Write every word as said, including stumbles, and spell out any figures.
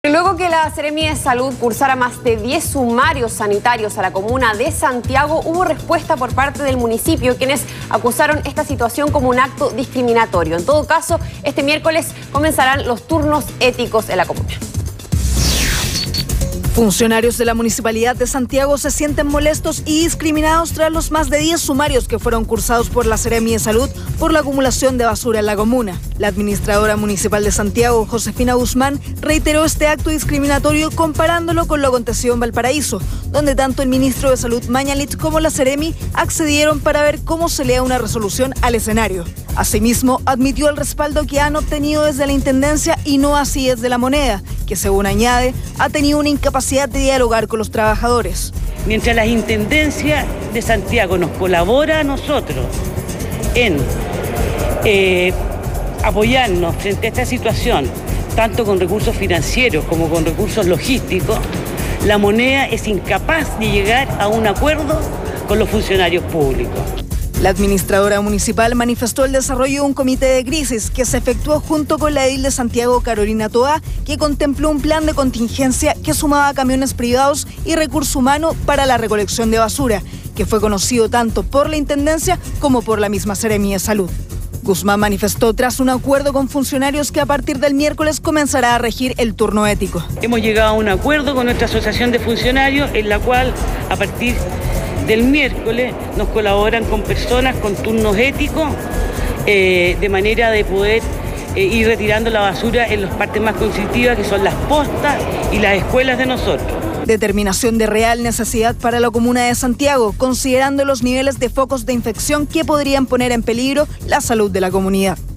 Luego que la Seremi de Salud cursara más de diez sumarios sanitarios a la comuna de Santiago, hubo respuesta por parte del municipio, quienes acusaron esta situación como un acto discriminatorio. En todo caso, este miércoles comenzarán los turnos éticos en la comuna. Funcionarios de la Municipalidad de Santiago se sienten molestos y discriminados tras los más de diez sumarios que fueron cursados por la Seremi de Salud por la acumulación de basura en la comuna. La administradora municipal de Santiago, Josefina Guzmán, reiteró este acto discriminatorio comparándolo con lo acontecido en Valparaíso, donde tanto el ministro de Salud Mañalich como la Seremi accedieron para ver cómo se lea una resolución al escenario. Asimismo, admitió el respaldo que han obtenido desde la Intendencia y no así desde la Moneda, que según añade, ha tenido una incapacidad de dialogar con los trabajadores. Mientras la Intendencia de Santiago nos colabora a nosotros en eh, apoyarnos frente a esta situación, tanto con recursos financieros como con recursos logísticos, la Moneda es incapaz de llegar a un acuerdo con los funcionarios públicos. La administradora municipal manifestó el desarrollo de un comité de crisis que se efectuó junto con la edil de Santiago, Carolina Toa, que contempló un plan de contingencia que sumaba camiones privados y recurso humano para la recolección de basura, que fue conocido tanto por la Intendencia como por la misma Seremi de Salud. Guzmán manifestó tras un acuerdo con funcionarios que a partir del miércoles comenzará a regir el turno ético. Hemos llegado a un acuerdo con nuestra asociación de funcionarios en la cual a partir del miércoles nos colaboran con personas con turnos éticos eh, de manera de poder eh, ir retirando la basura en las partes más conflictivas, que son las postas y las escuelas de nosotros. Determinación de real necesidad para la comuna de Santiago, considerando los niveles de focos de infección que podrían poner en peligro la salud de la comunidad.